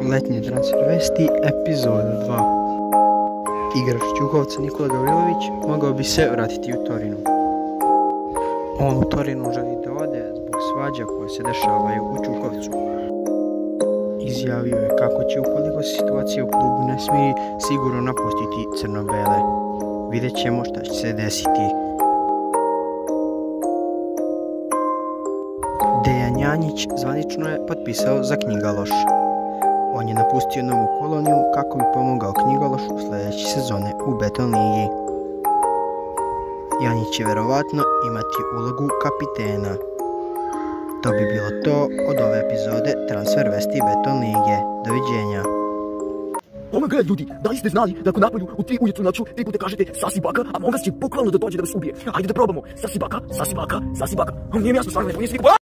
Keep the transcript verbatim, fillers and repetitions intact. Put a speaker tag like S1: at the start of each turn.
S1: Letnje transfer vesti, epizoda dva. Igrač Čukovca Nikola Gavrilović mogao bi se vratiti u Torinu. On u Torinu želi da ode zbog svađa koje se dešavaju u Čukovcu. Izjavio je kako će, ukoliko se situacija u klubu ne smiri, sigurno napustiti crno-bele. Vidjet ćemo šta će se desiti. Dejan Janjić zvanično je potpisao za Knjigaloš. On je napustio novu koloniju kako bi pomogao Knjigalošu sljedeće sezone u Beton ligi. Janjić će verovatno imati ulogu kapitena. To bi bilo to od ove epizode Transfer vesti Beton lige. Doviđenja.
S2: Oh my god, ljudi, da li ste znali da ako napolju u tri ujutru noću tri puta kažete sasi baka, a Among Us će bukvalno da dođe da vas ubije? Ajde da probamo. Sasi baka, sasi baka, sasi baka. Nije mi jasno stvarno, ne, nije svi...